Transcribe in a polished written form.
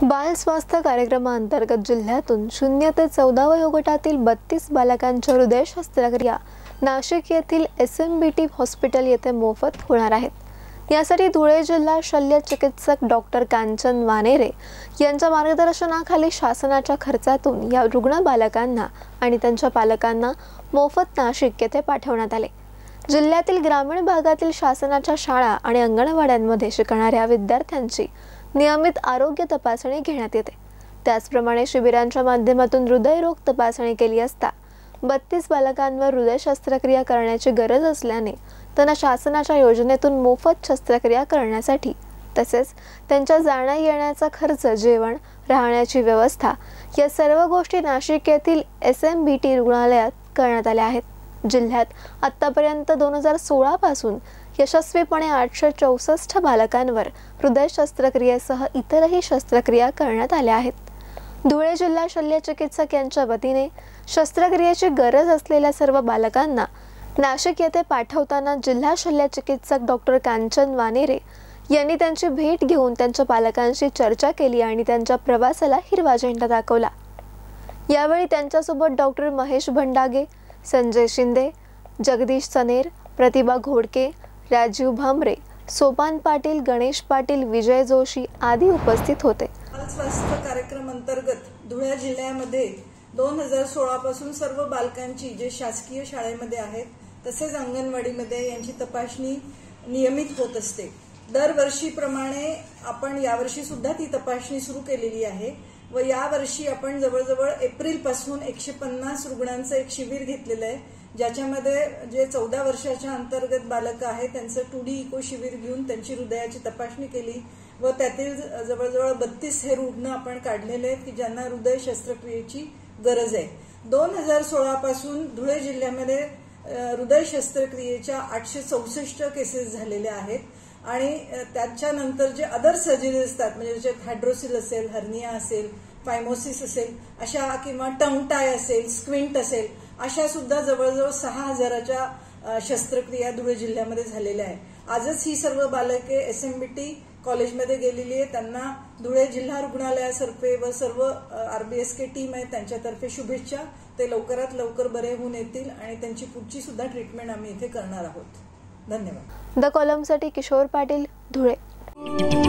बाल स्वास्थ्य कार्यक्रमांतर्गत जिल्ह्यातून 0 ते 14 वयोगटातील 32 बालकांच्या हृदय शस्त्रक्रिया नाशिक येथील SMBT हॉस्पिटल येथे मोफत होणार आहेत। यासाठी धुळे जिल्हा शल्य चिकित्सक डॉक्टर कांचन वानेरे यांच्या मार्गदर्शनाखाली शासनाच्या खर्चातून या रुग्ण बालकांना आणि त्यांच्या पालकांना मोफत नाशिक येथे पाठवण्यात आले। जिल्ह्यातील ग्रामीण भागातील शासनाच्या शाळा आणि अंगणवाड्यांमध्ये शिकणाऱ्या विद्यार्थ्यांची नियमित आरोग्य तपासणी घेण्यात येते। त्याचप्रमाणे शिबिरांच्या माध्यमातून हृदयरोग तपासणी केली असता 32 बालकांवर हृदय शस्त्रक्रिया करण्याची गरज असल्याने त्यांना शासनाच्या योजनेतून मोफत शस्त्रक्रिया करण्यासाठी तसेच त्यांच्या जाण्या येण्याचा खर्च, जेवण, राहण्याची व्यवस्था या सर्व गोष्टी नाशिक येथील SMBT रुग्णालयात करण्यात आल्या आहेत। जिल्ह्यात आतापर्यंत 2016 पासून यशस्वीपणे 864 बालकांवर हृदय शस्त्रक्रियेसह इतरही शस्त्रक्रिया करण्यात आल्या आहेत। धुळे जिल्हा शल्य चिकित्सक यांच्या वतीने शस्त्रक्रियेची गरज असलेल्या सर्व बालकांना नाशिक येथे पाठवताना जिल्हा शल्य चिकित्सक डॉक्टर कांचन वानेरे यांनी त्यांची भेट घेऊन त्यांच्या पालकांशी चर्चा केली आणि त्यांच्या प्रवासाला हिरवा झेंडा दाखवला। यावेळी त्यांच्यासोबत डॉक्टर महेश भंडागे, संजय शिंदे, जगदीश सनेर, प्रतिभा घोडके, राजीव भामरे, सोपान पाटील, गणेश पाटील, विजय जोशी आदी उपस्थित होते। बाल स्वास्थ्य कार्यक्रम अंतर्गत धुळे जिल्ह्यामध्ये 2016 पासून सर्व बालकांची जे शासकीय शाळेमध्ये आहेत तसेच अंगणवाडीमध्ये यांची तपासणी नियमित होत असते। दरवर्षीप्रमाणे आपण यावर्षी सुद्धा ती तपासणी सुरू केलेली आहे व यावर्षी आपण जवळजवळ एप्रिल पासून 150 रुग्णांचं एक शिबिर घेतलेलं आहे, ज्याच्यामध्ये जे 14 वर्षाच्या अंतर्गत बालक आहेत त्यांचं 2D इको शिबिर घेऊन त्यांची हृदयाची तपासणी केली व त्यातील जवळजवळ 32 हे रुग्ण आपण काढलेले आहेत की ज्यांना हृदय शस्त्रक्रियेची गरज आहे। 2016 पासून धुळे जिल्ह्यामध्ये हृदय शस्त्रक्रियेच्या 864 केसेस झालेल्या आहेत आणि त्याच्यानंतर जे अदर सर्जरी असतात म्हणजे ज्याच्यात हायड्रोसिल असेल, हर्निया असेल, फायमोसिस असेल अशा किंवा टंग टाय असेल, स्क्विंट असेल अशा सुद्धा जवळजवळ 6000च्या शस्त्रक्रिया धुळे जिल्ह्यामध्ये झालेल्या आहे। आजच ही सर्व बालके SMBT कॉलेजमध्ये गेलेली आहे। त्यांना धुळे जिल्हा रुग्णालयातर्फे व सर्व RBSK टीम आहे त्यांच्यातर्फे शुभेच्छा। ते लवकरात लवकर बरे होऊन येतील आणि त्यांची पुढची सुद्धा ट्रीटमेंट आम्ही इथे करणार आहोत। धन्यवाद। द कॉलमसाठी किशोर पाटील, धुळे।